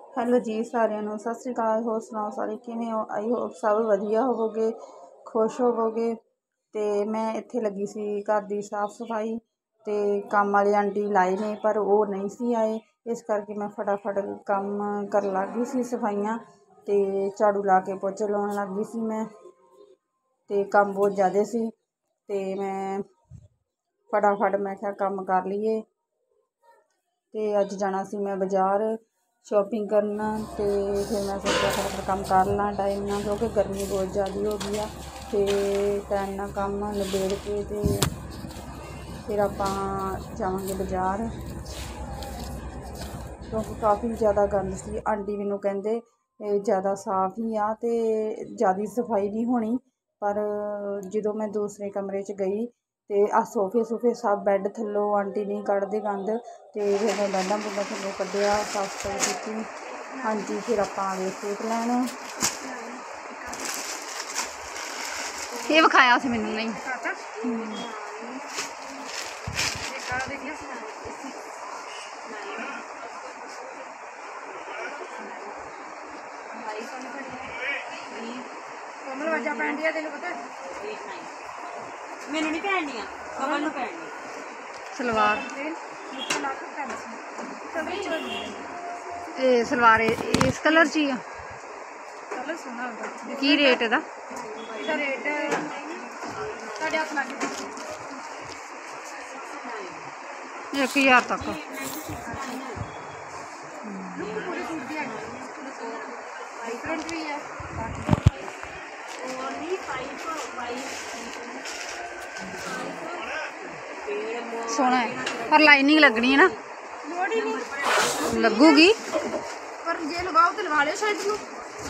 Hello ਜੀ ਸਾਰਿਆਂ ਨੂੰ ਸਤਿ ਸ਼੍ਰੀ ਅਕਾਲ। ਹੋਰ ਸੁਣਾਓ ਸਾਰੇ ਕਿਵੇਂ ਹੋ? ਆਈ ਹੋਪ ਸਭ ਵਧੀਆ ਹੋਵੋਗੇ, ਖੁਸ਼ ਹੋਵੋਗੇ। ਤੇ ਮੈਂ ਇੱਥੇ ਲੱਗੀ ਸੀ ਘਰ ਦੀ ਸਾਫ਼ ਸਫਾਈ, ਤੇ ਕੰਮ ਵਾਲੇ ਆਂਟੀ ਲਾਏ ਨੇ ਪਰ ਉਹ ਨਹੀਂ ਸੀ ਆਏ, ਇਸ ਕਰਕੇ ਮੈਂ ਫਟਾਫਟ ਕੰਮ ਕਰਨ ਲੱਗ ਗਈ ਸੀ ਸਫਾਈਆਂ, ਤੇ ਝਾੜੂ ਲਾ ਕੇ ਪੋਚੇ ਲਾਉਣ ਲੱਗ ਗਈ ਸੀ ਮੈਂ। ਤੇ ਕੰਮ ਬਹੁਤ ਜ਼ਿਆਦਾ ਸੀ ਤੇ ਮੈਂ ਫਟਾਫਟ ਮੈਂ ਕਿਹਾ ਕੰਮ ਕਰ ਲਈਏ। ਤੇ ਅੱਜ ਜਾਣਾ ਸੀ ਮੈਂ ਬਾਜ਼ਾਰ ਸ਼ੋਪਿੰਗ ਕਰਨ, ਤੇ ਫਿਰ ਮੈਂ ਸੋਚਿਆ ਫਟਾਫਟ ਕੰਮ ਕਰ ਲਾਂ ਟਾਈਮ ਨਾਲ, ਕਿਉਂਕਿ ਗਰਮੀ ਬਹੁਤ ਜ਼ਿਆਦਾ ਹੋ ਗਈ ਆ। ਤੇ ਟਾਈਮ ਨਾਲ ਕੰਮ ਨਿਬੇੜ ਕੇ ਤੇ ਫਿਰ ਆਪਾਂ ਜਾਵਾਂਗੇ ਬਾਜ਼ਾਰ, ਕਿਉਂਕਿ ਕਾਫੀ ਜ਼ਿਆਦਾ ਗੰਦ ਸੀ। ਆਂਟੀ ਮੈਨੂੰ ਕਹਿੰਦੇ ਜ਼ਿਆਦਾ ਸਾਫ਼ ਹੀ ਆ ਤੇ ਜ਼ਿਆਦਾ ਸਫਾਈ ਨਹੀਂ ਹੋਣੀ, ਪਰ ਜਦੋਂ ਮੈਂ ਦੂਸਰੇ ਕਮਰੇ 'ਚ ਗਈ ਤੇ ਆਹ ਸੋਫੇ ਸੂਫੇ ਸਭ ਬੈੱਡ ਥੱਲੋਂ ਆਂਟੀ ਨਹੀਂ ਕੱਢਦੇ ਗੰਦ, ਤੇ ਫਿਰ ਮੈਂ ਬੈੱਡਾਂ ਬੁੱਡਾਂ ਥੱਲੋਂ ਕੱਢਿਆ, ਸਾਫ਼ ਸਫਾਈ ਕੀਤੀ। ਹਾਂਜੀ, ਫਿਰ ਆਪਾਂ ਆ ਗਏ ਸੂਟ ਲੈਣ। ਇਹ ਵਿਖਾਇਆ ਸੀ ਮੈਨੂੰ ਨਹੀਂ ਕਮਲ ਵਜਾ ਪੈਂਦੀਆਂ ਤੈਨੂੰ ਪਤਾ? ਮੈਨੂੰ ਨਹੀਂ ਪੈਣੀਆਂ, ਕਮਲ ਨੂੰ ਪੈਣੀਆਂ। ਸਲਵਾਰ ਇਹ ਸਲਵਾਰ ਇਸ ਕਲਰ 'ਚ ਹੀ ਆ। ਕਲਰ ਸੋਹਣਾ ਹੁੰਦਾ। ਕੀ ਰੇਟ ਇਹਦਾ? ਇਹਦਾ ਰੇਟ ਸਾਡੇ ਹੱਥ ਲੱਗ 1000 ਤੱਕ। ਪੂਰੀ ਸੂਟ ਦੀ ਹੈਗੀ, ਪ੍ਰਿੰਟ ਵੀ ਹੈ। ਸੋਹਣਾ ਹੈ, ਪਰ ਲਾਈਨਿੰਗ ਲੱਗਣੀ ਹੈ ਨਾ। ਲੋੜ ਹੀ ਨਹੀਂ ਲੱਗੂਗੀ, ਪਰ ਜੇ ਲਗਾਓ ਤੇ ਲਵਾ ਲਿਓ ਸ਼ਾਇਦ ਨੂੰ।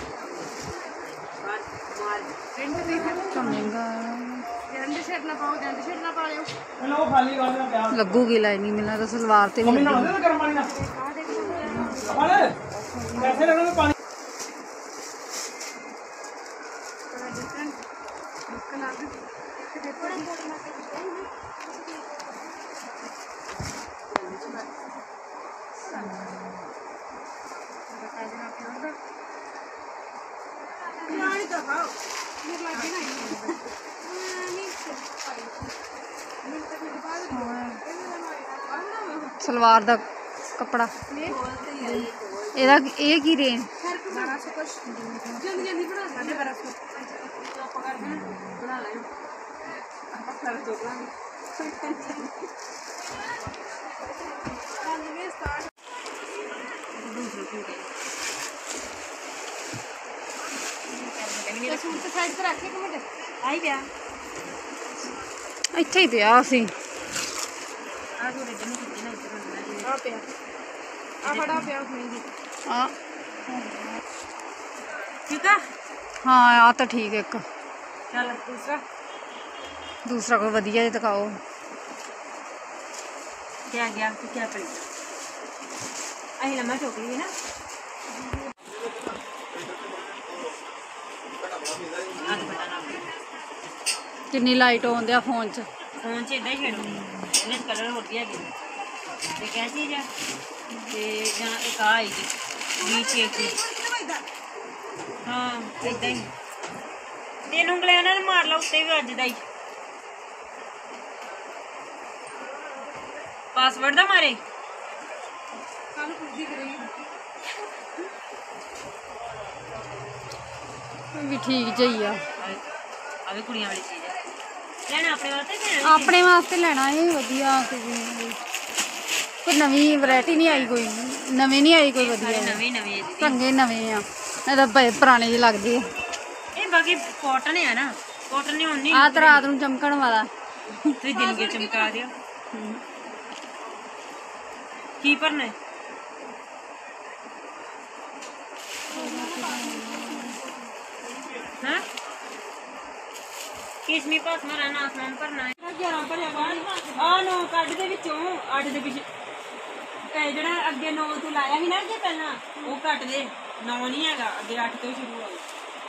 ਪ੍ਰਿੰਟ ਵੀ ਮਹਿੰਗਾ ਜੰਡ ਸ਼ੇਡ ਨਾ ਪਾਓ, ਜੰਡ ਸ਼ੇਡ ਨਾ ਪਾ ਲਿਓ। ਲੱਗੂਗੀ ਲਾਈਨਿੰਗ, ਮੈਨੂੰ ਲੱਗਦਾ ਸਲਵਾਰ ਤੇ ਵੀ ਲੱਗੂਗੀ। सलवार दा कपड़ा ਇਹਦਾ ਇਹ ਕੀ ਰੇਂਜ? 1200 ਕੁਛ ਜਲਦੀ ਜਲਦੀ ਬਣਾ ਸਕਦੇ। 1200 ਆਪਾਂ ਕਰ ਦੇਣਾ, ਬਣਾ ਲੈ ਆਪਾਂ ਕਰ ਦੋ ਬਣਾ ਇਹ ਸਟਾਰਟ ਇਹ ਸੂਟ ਤੇ ਸਾਈਡ ਤੇ ਰੱਖ ਕੇ ਮਿੰਟ ਆਈ ਪਿਆ, ਇੱਥੇ ਹੀ ਪਿਆ ਸੀ। ਆ ਤੁਹਾਡੇ ਜਨ ਕਿਤੇ ਨਾ ਉੱਤਰ ਆ ਪਿਆ, ਆ ਫੜਾ ਪਿਆ ਮਹਿੰਗੀ ਆ ਠੀਕ ਆ। हाँ आ तो ठीक है। एक चल दूसरा कोई वधिया जी दिखाओ। क्या गया तो क्या पड़ी अही लम्मा चुक ली ना। कितनी लाइट आउंदी आ फोन च? फोन च इदा ही छड्डो, इहदे कलर होर भी हैगे ते क्या चीज़ है ते जां इक आ आई बीच एक हाँ इदा ही तीन उंगलें उन्होंने मार लो उत्ते भी अज दा ही पासवर्ड दा मारे भी ठीक जही आ। आवे कुड़ियां वाली चीज़ है लेना अपने वास्ते, अपने वास्ते लेना है वधिया। कोई नवी वैरायटी नहीं आई, कोई नवी नहीं आई, कोई वधिया नवी नवी ढंगे नवे आ, नहीं तो पुराने जी लगते हैं। बाकी कॉटन है ना, कॉटन नहीं होनी आ तो रात में चमकण वाला तुम दिन के चमका दियो की भरना है। हाँ किसमी पास मराना आसमान भरना है 11 भरिया आ 9 कट दे विचों 8 दे पिछे कई जड़ा अगे 9 तू लाया ही ना अगे पहला वो कट दे 9 नहीं हैगा अगे 8 तो शुरू हो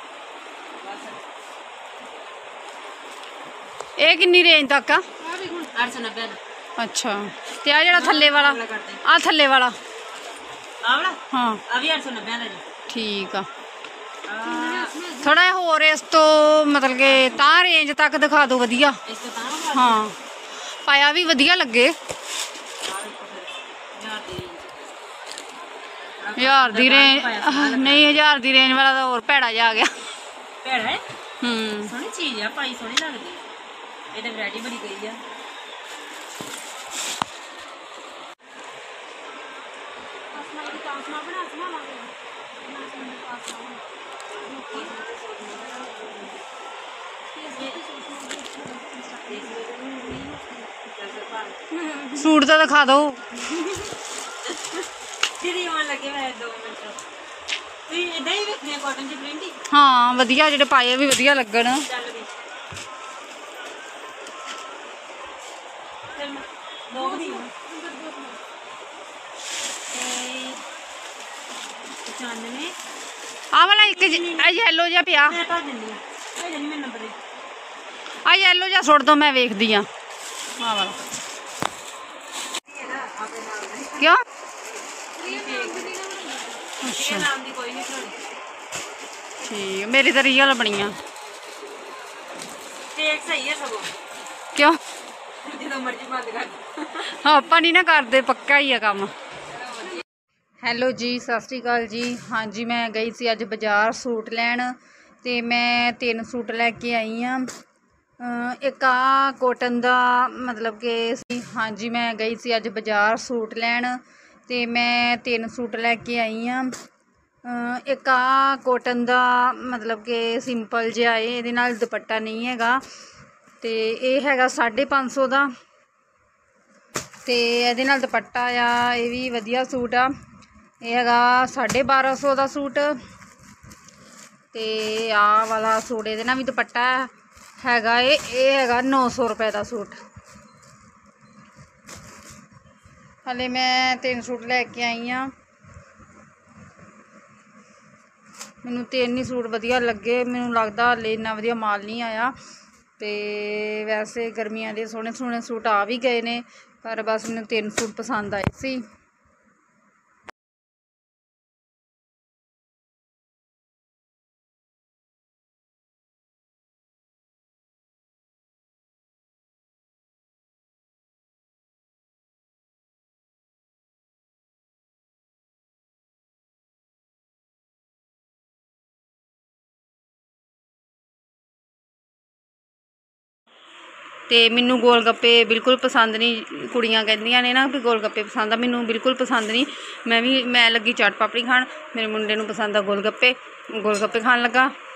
ये कितनी रेंज तक आ? 890 अच्छा ते आ जेड़ा थल्ले वाला, आ थल्ले वाला ਆਵਲਾ ਹਾਂ ਆ ਵੀ 890 ਦਾ ਜੀ। ਠੀਕ ਆ। ਥੋੜਾ ਜਿਹਾ ਹੋਰ ਇਸ ਤੋਂ ਮਤਲਬ ਕਿ ਤਾਂ ਰੇਂਜ ਤੱਕ ਦਿਖਾ ਦਿਓ ਵਧੀਆ। ਇਸ ਤੋਂ ਤਾਂ ਹਾਂ ਪਾਇਆ ਵੀ ਵਧੀਆ ਲੱਗੇ। 1000 ਦੀ ਰੇਂਜ ਨਹੀਂ, 1000 ਦੀ ਰੇਂਜ ਵਾਲਾ ਤਾਂ ਹੋਰ ਭੈੜਾ ਜਿਹਾ ਆ ਗਿਆ। ਭੈੜਾ ਹੈ ਹੂੰ ਸੋਹਣੀ ਚੀਜ਼ ਆ ਪਾਈ, ਸੋਹਣੀ ਲੱਗਦੀ। ਇਹ ਤਾਂ ਵੈਰਾਈਟੀ ਬੜੀ ਗਈ ਆ। ਸੂਟ ਤਾਂ ਦਿਖਾ ਦਿਓ। ਦੀਦੀ ਆਉਣ ਲੱਗੇ ਮੈਂ 2 ਮਿੰਟ ਤੁਸੀਂ ਇਦਾਂ ਹੀ ਵੇਖਦੇ ਆ ਕਾਟਨ ਦੀ ਪ੍ਰਿੰਟ ਹੀ। ਹਾਂ ਵਧੀਆ, ਜਿਹੜੇ ਪਾਏ ਵੀ ਵਧੀਆ ਲੱਗਣ। ਚੱਲ ਵੀ ਦੋ ਦੀ 95 ਆਹ ਵਾਲਾ ਇੱਕ ਯੈਲੋ ਜਿਹਾ ਪਿਆ, ਮੈਂ ਤਾਂ ਦਿੰਦੀ ਆ, ਇਹ ਦਿੰਦੀ ਮੈਨੂੰ ਨੰਬਰ ਦੇ। ਆਹ ਯੈਲੋ ਜਿਹਾ ਸੁੱਟ ਦੋ, ਮੈਂ ਵੇਖਦੀ ਆ ਆਹ ਵਾਲਾ। ਕਿਉਂ? ਇਹ ਨਾਮ ਦੀ ਕੋਈ ਨਹੀਂ ਖੜੀ। ਠੀਕ, ਮੇਰੀ ਤਾਂ ਰੀਅਲ ਬਣੀਆਂ। ਫੇਕ ਸਹੀ ਹੈ ਸਗੋਂ, ਕਿਉਂ? ਜਦੋਂ ਮਰਜ਼ੀ ਬੰਦ ਕਰ। ਆਪਾਂ ਨਹੀਂ ਨਾ ਕਰਦੇ, ਪੱਕਾ ਹੀ ਆ ਕੰਮ। ਹੈਲੋ ਜੀ, ਸਤਿ ਸ਼੍ਰੀ ਅਕਾਲ ਜੀ। ਹਾਂਜੀ ਮੈਂ ਗਈ ਸੀ ਅੱਜ ਬਾਜ਼ਾਰ ਸੂਟ ਲੈਣ, ਤੇ ਮੈਂ 3 ਸੂਟ ਲੈ ਕੇ ਆਈ ਹਾਂ। ਇੱਕ ਆ ਕੋਟਨ ਦਾ ਮਤਲਬ ਕਿ ਹਾਂਜੀ ਮੈਂ ਗਈ ਸੀ ਅੱਜ ਬਾਜ਼ਾਰ ਸੂਟ ਲੈਣ, ਤੇ ਮੈਂ 3 ਸੂਟ ਲੈ ਕੇ ਆਈ ਹਾਂ। ਇੱਕ ਆ ਕੋਟਨ ਦਾ ਮਤਲਬ ਕਿ ਸਿੰਪਲ ਜਿਹਾ ਏ, ਇਹਦੇ ਨਾਲ ਦੁਪੱਟਾ ਨਹੀਂ ਹੈਗਾ, ਤੇ ਇਹ ਹੈਗਾ 550 ਦਾ, ਤੇ ਇਹਦੇ ਨਾਲ ਦੁਪੱਟਾ ਆ। ਇਹ ਵੀ ਵਧੀਆ ਸੂਟ ਆ। ਇਹ ਹੈਗਾ 1250 ਦਾ ਸੂਟ, ਤੇ ਆਹ ਵਾਲਾ ਸੂਟ ਇਹਦੇ ਨਾਲ ਵੀ ਦੁਪੱਟਾ ਹੈਗਾ। ਇਹ ਹੈਗਾ 900 ਰੁਪਏ ਦਾ ਸੂਟ। ਹਲੇ ਮੈਂ 3 ਸੂਟ ਲੈ ਕੇ ਆਈ ਹਾਂ। ਮੈਨੂੰ 3 ਹੀ ਸੂਟ ਵਧੀਆ ਲੱਗੇ। ਮੈਨੂੰ ਲੱਗਦਾ ਹਲੇ ਇੰਨਾ ਵਧੀਆ ਮਾਲ ਨਹੀਂ ਆਇਆ, ਤੇ ਵੈਸੇ ਗਰਮੀਆਂ ਦੇ ਸੋਹਣੇ ਸੋਹਣੇ ਸੂਟ ਆ ਵੀ ਗਏ ਨੇ, ਪਰ ਬਸ ਮੈਨੂੰ 3 ਸੂਟ ਪਸੰਦ ਆਏ ਸੀ। ਤੇ ਮੈਨੂੰ ਗੋਲ ਗੱਪੇ ਬਿਲਕੁਲ ਪਸੰਦ ਨਹੀਂ। ਕੁੜੀਆਂ ਕਹਿੰਦੀਆਂ ਨੇ ਨਾ ਵੀ ਗੋਲ ਗੱਪੇ ਪਸੰਦ ਆ, ਮੈਨੂੰ ਬਿਲਕੁਲ ਪਸੰਦ ਨਹੀਂ। ਮੈਂ ਲੱਗੀ ਚਾਟ ਪਾਪੜੀ ਖਾਣ, ਮੇਰੇ ਮੁੰਡੇ ਨੂੰ ਪਸੰਦ ਆ ਗੋਲ ਗੱਪੇ। ਗੋਲ ਗੱਪੇ ਖਾਣ ਲੱਗਾ।